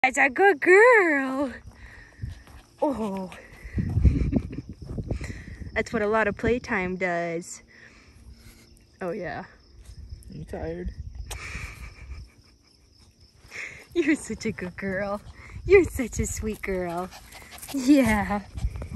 That's a good girl. Oh. That's what a lot of playtime does. Oh yeah. You tired? You're such a good girl. You're such a sweet girl. Yeah.